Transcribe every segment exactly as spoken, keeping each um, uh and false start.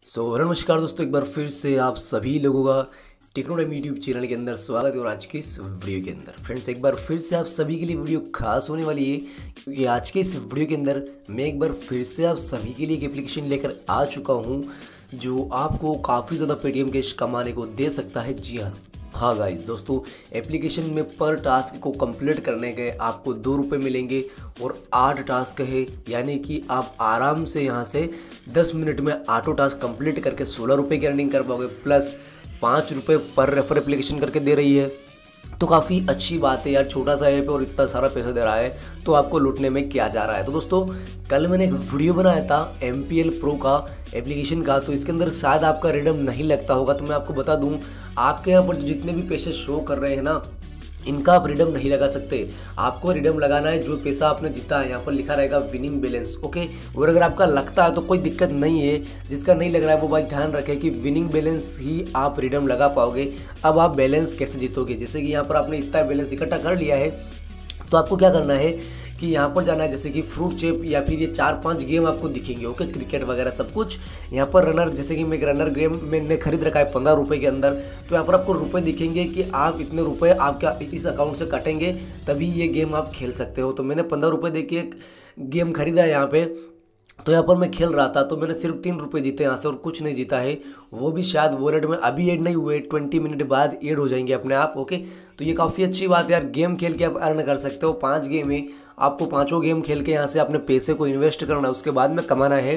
सो so, नमस्कार दोस्तों, एक बार फिर से आप सभी लोगों का टेक्नोडम यूट्यूब चैनल के अंदर स्वागत है। और आज के इस वीडियो के अंदर फ्रेंड्स एक बार फिर से आप सभी के लिए वीडियो खास होने वाली है, क्योंकि आज के इस वीडियो के अंदर मैं एक बार फिर से आप सभी के लिए एक एप्लीकेशन लेकर आ चुका हूं जो आपको काफ़ी ज़्यादा पेटीएम कैश कमाने को दे सकता है। जी हाँ हाँ गाइस दोस्तों, एप्लीकेशन में पर टास्क को कंप्लीट करने के आपको दो रुपये मिलेंगे और आठ टास्क है, यानी कि आप आराम से यहाँ से दस मिनट में आठों टास्क कंप्लीट करके सोलह रुपये की अर्निंग कर पाओगे। प्लस पाँच रुपये पर रेफर एप्लीकेशन करके दे रही है, तो काफ़ी अच्छी बात है यार। छोटा सा ऐप और इतना सारा पैसा दे रहा है, तो आपको लूटने में क्या जा रहा है। तो दोस्तों कल मैंने एक वीडियो बनाया था एम पी एल प्रो का एप्लीकेशन का, तो इसके अंदर शायद आपका रिडम नहीं लगता होगा। तो मैं आपको बता दूं, आपके यहाँ पर जितने भी पैसे शो कर रहे हैं ना, इनका आप रिडम नहीं लगा सकते। आपको रिडम लगाना है जो पैसा आपने जीता है, यहाँ पर लिखा रहेगा विनिंग बैलेंस, ओके। और अगर आपका लगता है तो कोई दिक्कत नहीं है, जिसका नहीं लग रहा है वो भाई ध्यान रखें कि विनिंग बैलेंस ही आप रिडम लगा पाओगे। अब आप बैलेंस कैसे जीतोगे, जैसे कि यहाँ पर आपने इतना बैलेंस इकट्ठा कर लिया है, तो आपको क्या करना है कि यहाँ पर जाना है, जैसे कि फ्रूट चेप या फिर ये चार पांच गेम आपको दिखेंगे, ओके, क्रिकेट वगैरह सब कुछ। यहाँ पर रनर, जैसे कि मैं रनर गेम मैंने खरीद रखा है पंद्रह रुपये के अंदर, तो यहाँ पर आपको रुपए दिखेंगे कि आप इतने रुपए आपका इस अकाउंट से कटेंगे तभी ये गेम आप खेल सकते हो। तो मैंने पंद्रह रुपये दे के एक गेम खरीदा है यहाँ पे, तो यहाँ पर मैं खेल रहा था, तो मैंने सिर्फ तीन रुपये जीते यहाँ से और कुछ नहीं जीता है। वो भी शायद वॉलेट में अभी ऐड नहीं हुए, ट्वेंटी मिनट बाद ऐड हो जाएंगे अपने आप, ओके। तो ये काफ़ी अच्छी बात है यार, गेम खेल के आप अर्न कर सकते हो। पांच गेम है, आपको पांचों गेम खेल के यहाँ से अपने पैसे को इन्वेस्ट करना है, उसके बाद में कमाना है।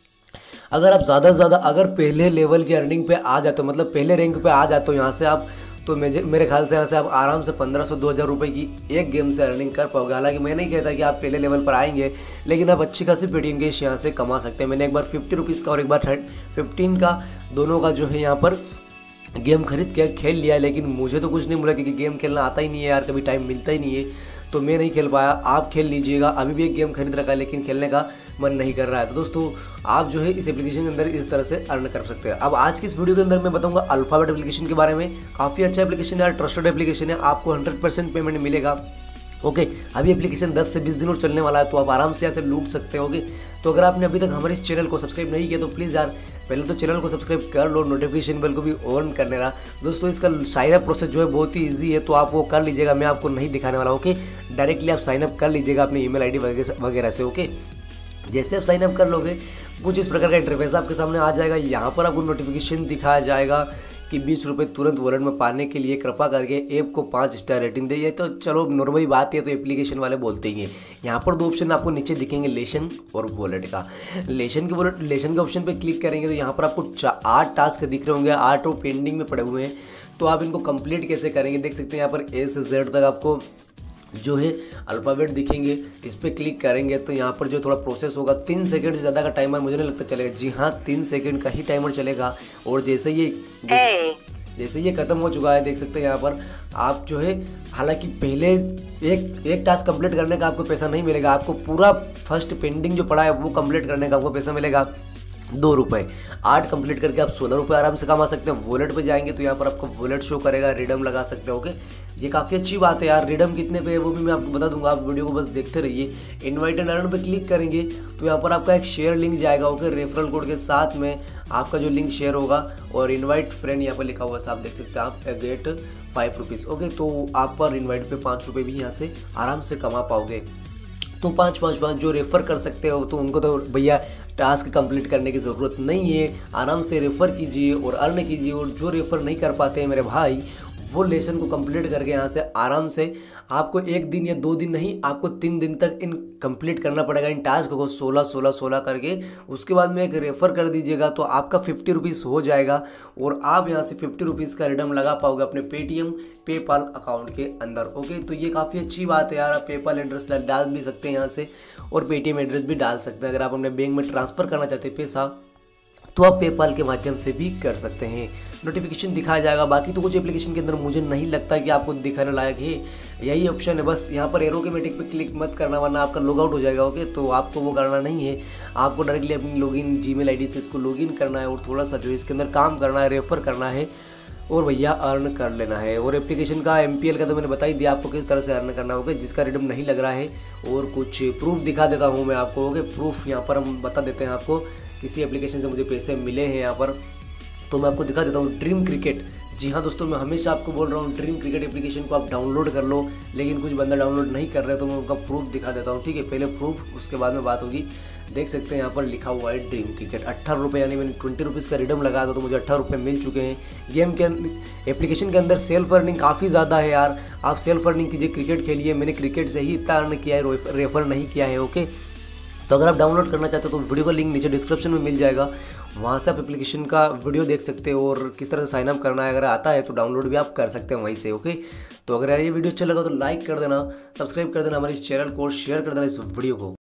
अगर आप ज़्यादा से ज़्यादा अगर पहले लेवल की अर्निंग पे आ जाते हो, मतलब पहले रैंक पे आ जाते हो यहाँ से आप, तो मेरे मेरे ख्याल से यहाँ से आप आराम से पंद्रह सौ दो हज़ार रुपये की एक गेम से अर्निंग कर पाओगे। हालांकि मैं नहीं कहता कि आप पहले लेवल पर आएंगे, लेकिन आप अच्छी खासी पेटीएम कैश यहाँ से कमा सकते हैं। मैंने एक बार फिफ्टी रुपीज़ का और एक बार फिफ्टीन का दोनों का जो है यहाँ पर गेम खरीद के खेल लिया है, लेकिन मुझे तो कुछ नहीं मिला क्योंकि गेम खेलना आता ही नहीं है यार, कभी टाइम मिलता ही नहीं है, तो मैं नहीं खेल पाया। आप खेल लीजिएगा, अभी भी एक गेम खरीद रखा है लेकिन खेलने का मन नहीं कर रहा है। तो दोस्तों आप जो है इस एप्लीकेशन के अंदर इस तरह से अर्न कर सकते हैं। अब आज की इस वीडियो के अंदर मैं बताऊंगा अल्फाबेट एप्लीकेशन के बारे में। काफ़ी अच्छा एप्लीकेशन है यार, ट्रस्टेड एप्लीकेशन है, आपको हंड्रेड परसेंट पेमेंट मिलेगा, ओके। अभी एप्लीकेशन दस से बीस दिन और चलने वाला है, तो आप आराम से यहाँ से लूट सकते हो, ओके। तो अगर आपने अभी तक हमारे इस चैनल को सब्सक्राइब नहीं किया तो प्लीज़ यार पहले तो चैनल को सब्सक्राइब कर लो, नोटिफिकेशन बेल को भी ऑन कर लेना। दोस्तों इसका साइन अप प्रोसेस जो है बहुत ही इजी है, तो आप वो कर लीजिएगा, मैं आपको नहीं दिखाने वाला, ओके। डायरेक्टली आप साइन अप कर लीजिएगा अपने ईमेल आईडी वगैरह से, ओके। जैसे आप साइन अप कर लोगे कुछ इस प्रकार का इंटरफेस आपके सामने आ जाएगा। यहाँ पर आपको नोटिफिकेशन दिखाया जाएगा कि बीस रुपये तुरंत वॉलेट में पाने के लिए कृपा करके ऐप को पाँच स्टार रेटिंग दे। तो चलो नॉर्मल बात है, तो एप्लीकेशन वाले बोलते ही हैं। यहाँ पर दो ऑप्शन आपको नीचे दिखेंगे, लेशन और वॉलेट का। लेशन के वॉलेट लेशन के ऑप्शन पे क्लिक करेंगे तो यहाँ पर आपको आठ टास्क दिख रहे होंगे, आठ और पेंडिंग में पड़े हुए हैं। तो आप इनको कंप्लीट कैसे करेंगे देख सकते हैं, यहाँ पर ए से जेड तक आपको जो है अल्फ़ाबेट दिखेंगे। इस पर क्लिक करेंगे तो यहाँ पर जो थोड़ा प्रोसेस होगा, तीन सेकंड से ज़्यादा का टाइमर मुझे नहीं लगता चलेगा। जी हाँ, तीन सेकंड का ही टाइमर चलेगा। और जैसे ये जैसे, जैसे ये खत्म हो चुका है, देख सकते हैं यहाँ पर आप जो है, हालांकि पहले एक एक टास्क कंप्लीट करने का आपको पैसा नहीं मिलेगा, आपको पूरा फर्स्ट पेंडिंग जो पड़ा है वो कंप्लीट करने का आपको पैसा मिलेगा दो रुपये। आठ कंप्लीट करके आप सोलह रुपये आराम से कमा सकते हैं। वॉलेट पे जाएंगे तो यहाँ पर आपको वॉलेट शो करेगा, रिडम लगा सकते हैं, ओके। ये काफ़ी अच्छी बात है यार। रिडम कितने पे है वो भी मैं आपको बता दूंगा, आप वीडियो को बस देखते रहिए। इनवाइट एंड अर्न पे क्लिक करेंगे तो यहाँ पर आपका एक शेयर लिंक जाएगा, ओके। रेफरल कोड के साथ में आपका जो लिंक शेयर होगा, और इन्वाइट फ्रेंड यहाँ पर लिखा हुआ है, आप देख सकते हैं, आप गेट फाइव रुपीज़, ओके। तो आप पर इन्वाइट पे पाँच रुपये भी यहाँ से आराम से कमा पाओगे। तो पाँच पाँच पाँच जो रेफ़र कर सकते हो, तो उनको तो भैया टास्क कंप्लीट करने की ज़रूरत नहीं है, आराम से रेफ़र कीजिए और अर्न कीजिए। और जो रेफ़र नहीं कर पाते हैं मेरे भाई, वो लेसन को कंप्लीट करके यहाँ से आराम से, आपको एक दिन या दो दिन नहीं, आपको तीन दिन तक इन कंप्लीट करना पड़ेगा इन टास्क को, सोलह सोलह सोलह करके। उसके बाद में एक रेफ़र कर दीजिएगा तो आपका फिफ्टी रुपीज़ हो जाएगा, और आप यहाँ से फिफ्टी रुपीज़ का रिडम लगा पाओगे अपने पेटीएम पेपाल अकाउंट के अंदर, ओके। तो ये काफ़ी अच्छी बात है यार, आप पेपाल एड्रेस डाल भी सकते हैं यहाँ से, और पेटीएम एड्रेस भी डाल सकते हैं। अगर आप अपने बैंक में ट्रांसफ़र करना चाहते हैं पैसा, तो आप पेपाल के माध्यम से भी कर सकते हैं। नोटिफिकेशन दिखाया जाएगा। बाकी तो कुछ एप्लीकेशन के अंदर मुझे नहीं लगता कि आपको दिखाने लायक है, यही ऑप्शन है बस। यहाँ पर एरो के मेटिक पे क्लिक मत करना, वरना आपका लॉग आउट हो जाएगा, ओके। तो आपको वो करना नहीं है, आपको डायरेक्टली अपनी लॉगिन जीमेल आईडी से इसको लॉगिन करना है, और थोड़ा सा जो इसके अंदर काम करना है, रेफर करना है, और भैया अर्न कर लेना है। और एप्लीकेशन का एम पी एल का तो मैंने बता ही दिया आपको किस तरह से अर्न करना होगा, जिसका रिडम नहीं लग रहा है। और कुछ प्रूफ दिखा देता हूँ मैं आपको, ओके। प्रूफ यहाँ पर हम बता देते हैं आपको किसी एप्लीकेशन से मुझे पैसे मिले हैं यहाँ पर, तो मैं आपको दिखा देता हूँ। ड्रीम क्रिकेट, जी हाँ दोस्तों, मैं हमेशा आपको बोल रहा हूँ ड्रीम क्रिकेट एप्लीकेशन को आप डाउनलोड कर लो, लेकिन कुछ बंदा डाउनलोड नहीं कर रहे, तो मैं उनका प्रूफ दिखा देता हूँ, ठीक है। पहले प्रूफ, उसके बाद में बात होगी। देख सकते हैं यहाँ पर लिखा हुआ है ड्रीम क्रिकेट, अट्ठारह रुपये, यानी मैंने ट्वेंटी रुपीज़ का रिडम लगाया था तो मुझे अट्ठारह रुपये मिल चुके हैं। गेम के एप्लीकेशन के अंदर सेल्फ अर्निंग काफ़ी ज़्यादा है यार, आप सेल्फ अर्निंग कीजिए, क्रिकेट खेलिए। मैंने क्रिकेट से ही इतना अर्न किया है, रेफर नहीं किया है, ओके। तो अगर आप डाउनलोड करना चाहते हो तो वीडियो का लिंक नीचे डिस्क्रिप्शन में मिल जाएगा, वहाँ से आप एप्लीकेशन का वीडियो देख सकते हो और किस तरह से साइन अप करना है। अगर आता है तो डाउनलोड भी आप कर सकते हैं वहीं से, ओके। तो अगर यार ये वीडियो अच्छा लगा तो लाइक कर देना, सब्सक्राइब कर देना हमारे इस चैनल को, शेयर कर देना इस वीडियो को।